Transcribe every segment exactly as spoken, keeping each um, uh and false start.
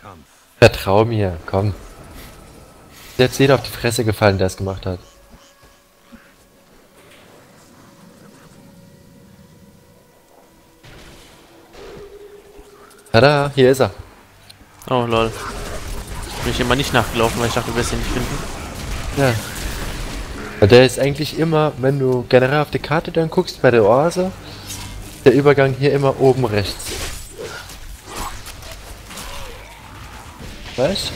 Vertrau mir, komm. Jetzt jeder auf die Fresse gefallen, der es gemacht hat. Tada, hier ist er. Oh lol. Bin ich immer nicht nachgelaufen, weil ich dachte, du wirst ihn nicht finden. Ja. Weil der ist eigentlich immer, wenn du generell auf die Karte dann guckst, bei der Oase, der Übergang hier immer oben rechts. Weißt?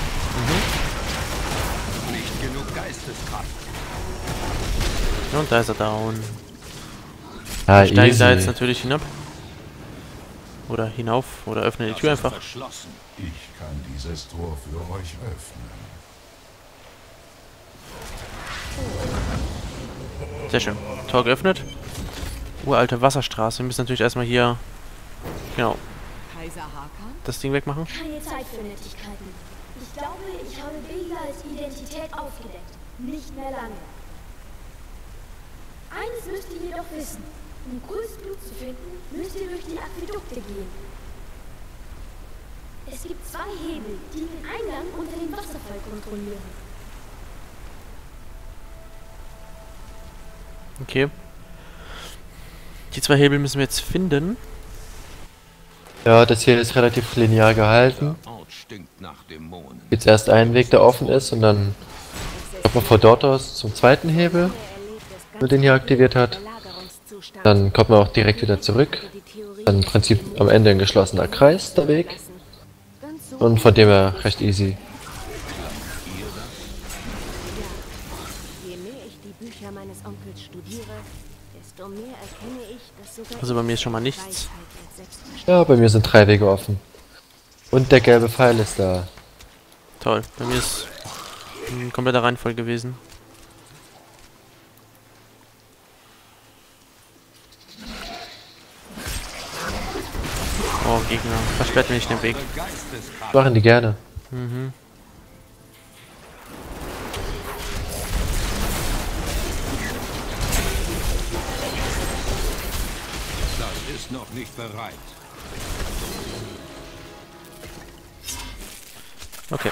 Mhm. Nicht genug Geisteskraft. Und da ist er down. Ah, Wir steigen easy. da jetzt natürlich hinab. Oder hinauf. Oder öffnen die Das Tür ist einfach. verschlossen. Ich kann dieses Tor für euch öffnen. Sehr schön. Tor geöffnet. Uralte Wasserstraße. Wir müssen natürlich erstmal hier, genau, Kaiser Hakan? das Ding wegmachen. Keine Zeit für Nettigkeiten. Ich glaube, ich habe Belas Identität aufgedeckt. Nicht mehr lange. Eines müsst ihr jedoch wissen. Um Größtblut zu finden, müsst ihr durch die Aquädukte gehen. Es gibt zwei Hebel, die den Eingang unter den Wasserfall kontrollieren. Okay. Die zwei Hebel müssen wir jetzt finden. Ja, das hier ist relativ linear gehalten. Der Ort stinkt nach Dämonen. Jetzt erst ein Weg, der offen ist, und dann kommt man von dort aus zum zweiten Hebel, wenn man den hier aktiviert hat. Dann kommt man auch direkt wieder zurück. Dann im Prinzip am Ende ein geschlossener Kreis, der Weg. Und von dem her recht easy. Je mehr ich die Bücher meines Onkels studiere, desto mehr erkenne ich, dass sogar Also bei mir ist schon mal nichts. Weisheit als Selbstverständlichkeit. Ja, bei mir sind drei Wege offen. Und der gelbe Pfeil ist da. Toll. Bei mir ist ein kompletter Reihenfolge gewesen. Oh, Gegner. Versperrt mir nicht den Weg. Geisteskraft. Machen die gerne. Mhm. Das ist noch nicht bereit. Okay.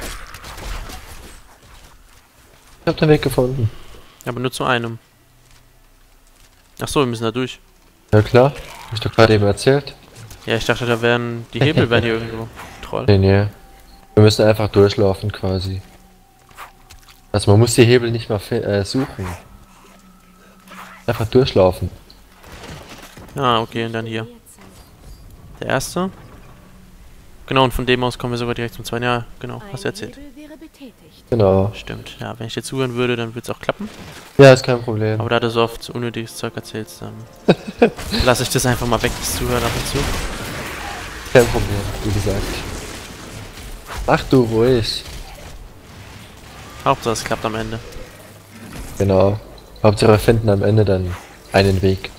Ich hab den Weg gefunden. Aber nur zu einem. Ach so, wir müssen da durch. Ja klar, hab ich doch gerade eben erzählt. Ja, ich dachte, da wären die Hebel wären hier irgendwo. Troll. Nee, nee. Wir müssen einfach durchlaufen quasi. Also man muss die Hebel nicht mal fi- äh, suchen. Einfach durchlaufen. Ah, okay, und dann hier. Der erste. Genau, und von dem aus kommen wir sogar direkt zum zweiten. Ja, genau, hast du Ein erzählt. Hebel wäre betätigt. Genau. Stimmt. Ja, wenn ich dir zuhören würde, dann würde es auch klappen. Ja, ist kein Problem. Aber da du so oft unnötiges Zeug erzählst, dann lasse ich das einfach mal weg, das Zuhören ab und zu. Kein Problem, wie gesagt. Mach du ruhig. Hauptsache es klappt am Ende. Genau. Hauptsache wir finden am Ende dann einen Weg.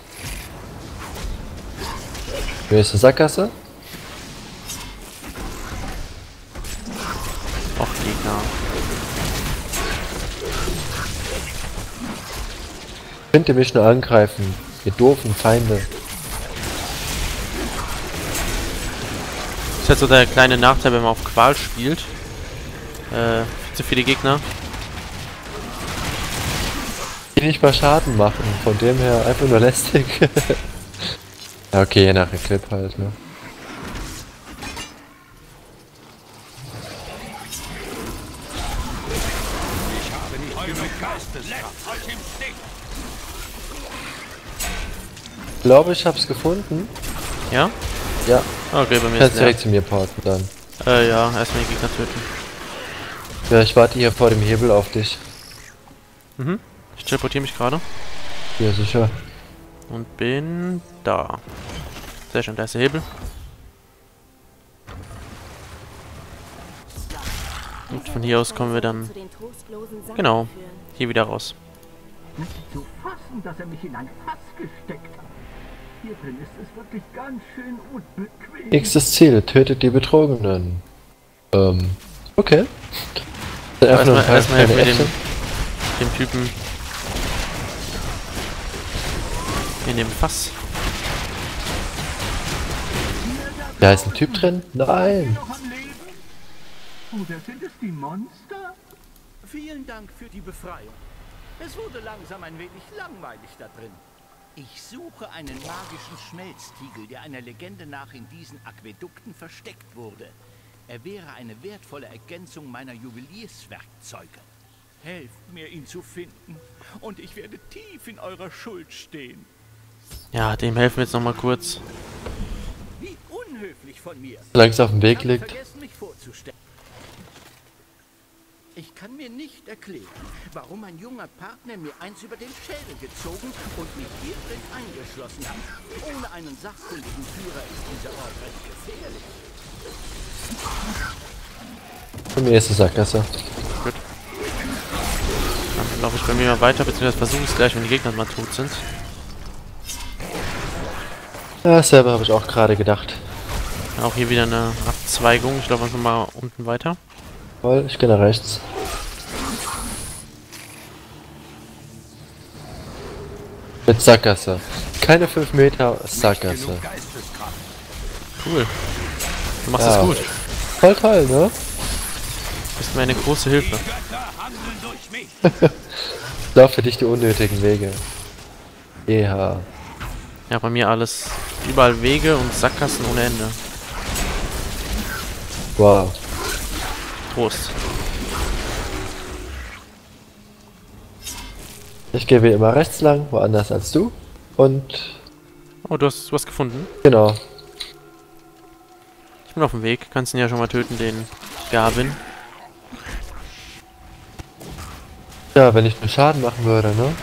Hier ist eine Sackgasse. Och, Gegner. Könnt ihr mich nur angreifen, ihr doofen Feinde. Das ist halt so der kleine Nachteil, wenn man auf Qual spielt. Äh, viel zu viele Gegner. Die nicht mal Schaden machen, von dem her einfach nur lästig. Ja, okay, je nach Clip halt, ne? Ich habe nicht genug Geisteskraft. Lasst euch im Stich. Ich glaube, ich hab's gefunden. Ja? Ja, Okay, bei mir kannst ist direkt der. zu mir porten dann. Äh, ja, erstmal die Gegner töten. Ja, ich warte hier vor dem Hebel auf dich. Mhm. Ich teleportiere mich gerade. Ja, sicher. Und bin da. Sehr schön, da ist der Hebel. Und von hier aus kommen wir dann, Zu den trostlosen Sachen genau, führen. hier wieder raus. Nicht zu fassen, dass er mich in ein Fass gesteckt hat. Hier drin ist es wirklich ganz schön unbequem. Nächstes Ziel, tötet die Betrogenen. Ähm, okay. Dann einfach nur Erstmal, ein erstmal paar helfen wir kleine dem, Action. dem Typen in dem Fass. Da ist ein Typ drin? Nein! Noch am Leben? Oder sind es die Monster? Vielen Dank für die Befreiung. Es wurde langsam ein wenig langweilig da drin. Ich suche einen magischen Schmelztiegel, der einer Legende nach in diesen Aquädukten versteckt wurde. Er wäre eine wertvolle Ergänzung meiner Juwelierswerkzeuge. Helft mir, ihn zu finden, und ich werde tief in eurer Schuld stehen. Ja, dem helfen wir jetzt nochmal kurz. Wie unhöflich von mir. Solange es auf dem Weg Ich habe liegt. vergessen, mich vorzustellen. Ich kann mir nicht erklären, warum ein junger Partner mir eins über den Schädel gezogen und mich hier drin eingeschlossen hat. Ohne einen sachkundigen Führer ist dieser Ort recht gefährlich. Bei mir ist es Sackgasse. Gut. Dann laufe ich bei mir mal weiter, beziehungsweise versuche es gleich, wenn die Gegner mal tot sind. Ja, dasselbe habe ich auch gerade gedacht. Auch hier wieder eine Abzweigung. Ich laufe einfach mal unten weiter. Voll, ich gehe nach rechts. Mit Sackgasse. Keine fünf Meter Sackgasse. Cool. Du machst Ja. das gut. Voll toll, ne? Du bist mir eine große Hilfe. Ich laufe für dich die unnötigen Wege. Ja. Ja, bei mir alles. Überall Wege und Sackgassen ohne Ende. Wow. Prost. Ich gehe wie immer rechts lang, woanders als du. Und Oh, du hast was gefunden. genau. Ich bin auf dem Weg. Kannst ihn ja schon mal töten, den Gavin. Ja, wenn ich nur Schaden machen würde, ne?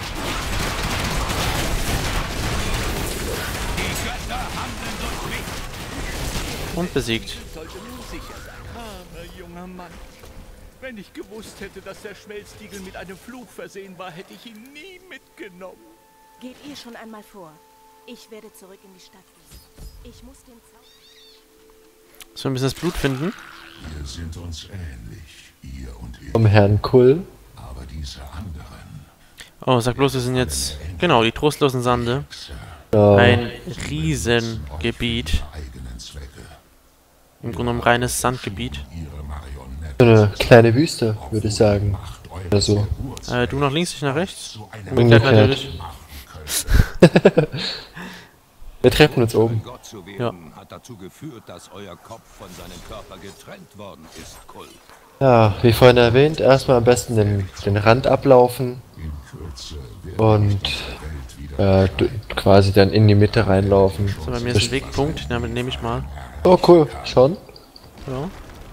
Und besiegt. Sollte nun sicher sein. Armer junger Mann. Wenn ich gewusst hätte, dass der Schmelztiegel mit einem Fluch versehen war, hätte ich ihn nie mitgenommen. Geht ihr schon einmal vor. Ich werde zurück in die Stadt gehen. Ich muss den Zauber... So ein bisschen das Blut finden. Wir sind uns ähnlich, ihr und ich. Vom Herrn Kull. Aber diese anderen Oh, sag bloß, wir sind jetzt... Genau, die trostlosen Sande. Ja. Ein Riesengebiet. eigenen Zwecke. Im Grunde genommen reines Sandgebiet. Ihre Marionette So eine kleine Wüste, würde ich sagen. macht eure Oder so. Äh, du nach links, ich nach rechts. zu einem Umgekehrt Umgekehrt. natürlich. machen könnte. Wir treffen uns oben. Gott zu werden, hat dazu geführt, dass euer Kopf von seinem Körper getrennt worden ist, Kull. Ja, wie vorhin erwähnt, erstmal am besten den, den Rand ablaufen In Kürze wird und die Welt wieder äh, d- quasi dann in die Mitte reinlaufen. So, bei mir ist ein Wegpunkt, damit nehme ich mal. Oh cool, schon? Ja.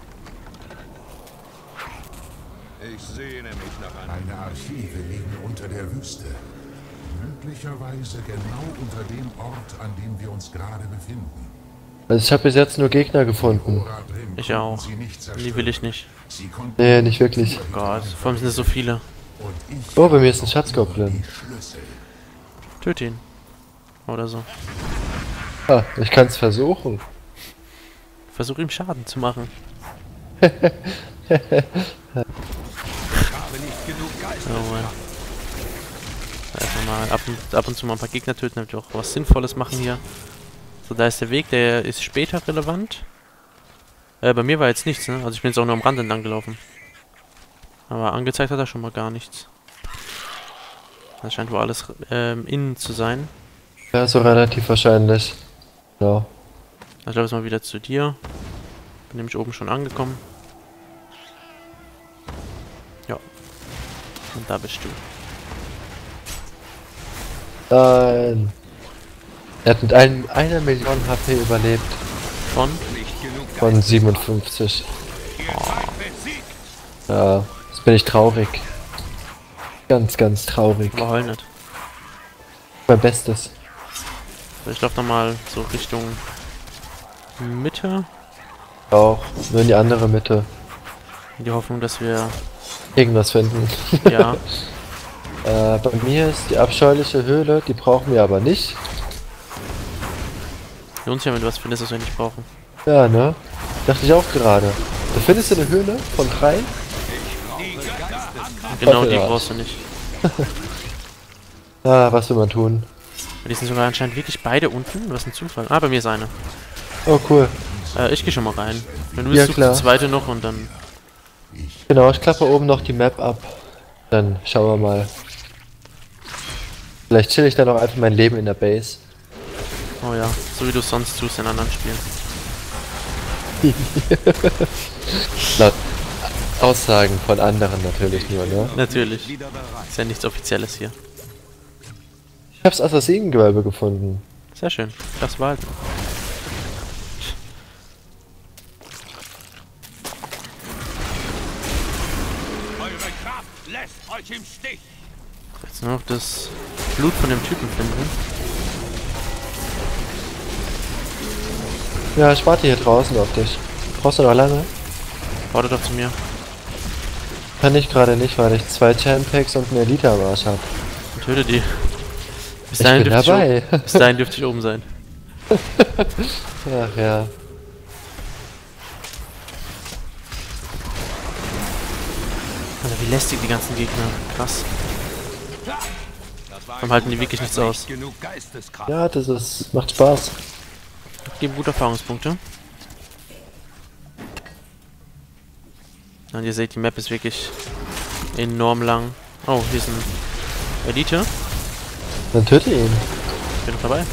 Ich sehne mich nach einem... Meine Archive liegen unter der Wüste. Möglicherweise genau unter dem Ort, an dem wir uns gerade befinden. Also ich habe bis jetzt nur Gegner gefunden. Orabrim Ich konnten auch. sie nicht Die zerstören. will ich nicht. Sie konnten Nee, nicht wirklich. Gott, vor allem sind es so viele. und ich Oh, bei mir ist ein Schatzgoblin. die Schlüssel. Töte ihn. Oder so. Ah, ich kann es versuchen. Versuch ihm Schaden zu machen. Oh Mann. Einfach mal ab und, ab und zu mal ein paar Gegner töten, damit wir auch was Sinnvolles machen hier. So, da ist der Weg, der ist später relevant. Äh, bei mir war jetzt nichts, ne? Also ich bin jetzt auch nur am Rand entlang gelaufen. Aber angezeigt hat er schon mal gar nichts. Das scheint wohl alles ähm, innen zu sein. Ja, so relativ wahrscheinlich. Ja. Ich glaube jetzt mal wieder zu dir. Bin nämlich oben schon angekommen. Ja. Und da bist du. Nein. Er hat mit einem, einer Million H P überlebt. Von? Von siebenundfünfzig. Ja, jetzt bin ich traurig. Ganz, ganz traurig. Aber heul nicht. Mein Bestes. So, ich laufe nochmal so Richtung Mitte. Auch. Nur in die andere Mitte. In die Hoffnung, dass wir... Irgendwas finden. Ja. äh, bei mir ist die abscheuliche Höhle, die brauchen wir aber nicht. Lohnt sich ja, wenn du was findest, was wir nicht brauchen. Ja, ne? Dachte ich auch gerade. Da findest du eine Höhle von drei? Und genau Warte, die ja. brauchst du nicht. Ah, was will man tun? Die sind sogar anscheinend wirklich beide unten. Was ein Zufall. Ah, bei mir ist eine. Oh, cool. Äh, ich gehe schon mal rein. Wenn du Ja, willst, du klar. die zweite noch und dann Ich Genau, ich klappe oben noch die Map ab. Dann schauen wir mal. Vielleicht chill ich dann auch einfach mein Leben in der Base. Oh ja, so wie du es sonst tust in anderen Spielen. Laut Aussagen von anderen natürlich nur, ne? Natürlich. Wieder bereit. Ist ja nichts Offizielles hier. Ich hab's Assassinengewölbe gefunden. Sehr schön. Das war halt. Eure Kraft lässt euch im Stich. Jetzt nur noch das Blut von dem Typen finden. Ja, ich warte hier draußen auf dich. Brauchst du noch lange? Warte doch zu mir. Kann ich gerade nicht, weil ich zwei Champ-Packs und eine Elite am Arsch hab. Und töte die. Bis Ich dahin, bin dürfte dabei. ich oben, bis dahin dürfte ich oben sein. Ach ja. Alter, wie lästig die ganzen Gegner. Krass. Das war Warum halten die wirklich nichts aus? Nicht genug Geisteskraft. Ja, das ist. Macht Spaß. Geben gute Erfahrungspunkte. Und ihr seht, die Map ist wirklich enorm lang. Oh, hier ist ein Elite. Dann töte ihn. Bin noch dabei.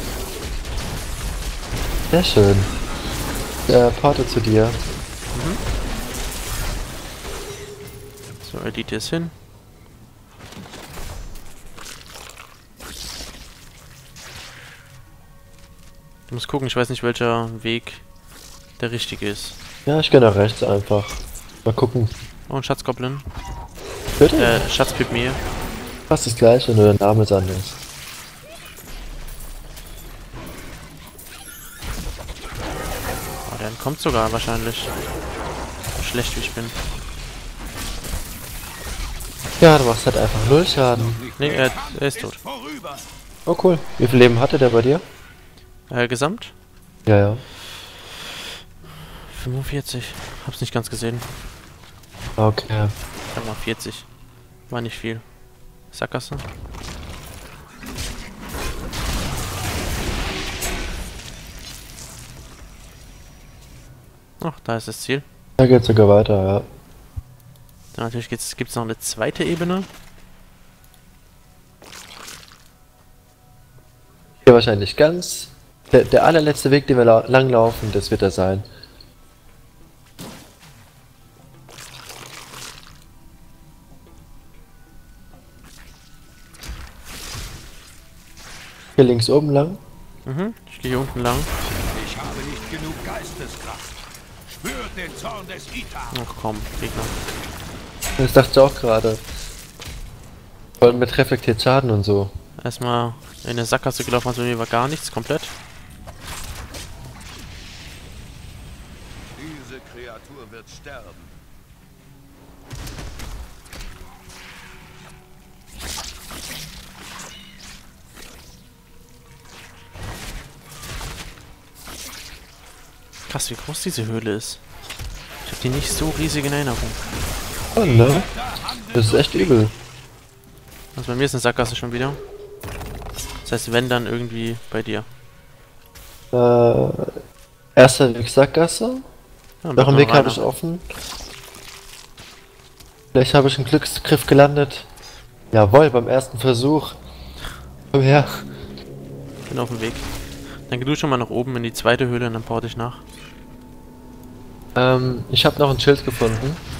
Sehr schön. Der Porte zu dir. So, Elite ist hin. Ich muss gucken, ich weiß nicht, welcher Weg der richtige ist. Ja, ich gehe nach rechts einfach. Mal gucken. Oh, ein Schatzgoblin. Töte ihn. Äh, Schatzpygmäe. Fast das gleiche, nur der Name ist anders. Oh, der entkommt sogar wahrscheinlich. So schlecht wie ich bin. Ja, du machst halt einfach null Schaden. Nee, er, er ist tot. Vorüber. Oh cool. Wie viel Leben hatte der bei dir? Äh, Gesamt? Ja, ja. fünfundvierzig. Hab's nicht ganz gesehen. Okay. Sag mal vierzig. War nicht viel. Sackgasse. Ach, da ist das Ziel. Da geht's sogar weiter, ja. Dann natürlich gibt's, gibt's noch eine zweite Ebene. Hier wahrscheinlich ganz. Der, der allerletzte Weg, den wir la lang laufen, das wird er sein. Hier links oben lang. Mhm, ich gehe hier unten lang. Ich habe nicht genug Geisteskraft. Spürt den Zorn des Ita. Ach komm, Gegner. Das dachte ich auch gerade. Vor allem mit reflektiert Schaden und so. Erstmal in eine Sackgasse gelaufen, also mir war gar nichts, komplett. Diese Kreatur wird sterben. Krass, wie groß diese Höhle ist. Ich habe die nicht so riesig in Erinnerung. Oh, ne? Das ist echt übel. Also bei mir ist eine Sackgasse schon wieder. Das heißt, wenn, dann irgendwie bei dir. Äh, erster Weg Sackgasse. Ja, Noch einen Weg habe ich auch. offen. Vielleicht habe ich einen Glücksgriff gelandet. Jawohl, beim ersten Versuch. Komm her. Bin auf dem Weg. Dann geh du schon mal nach oben in die zweite Höhle und dann porte ich nach. Ähm, ich habe noch ein Schild gefunden.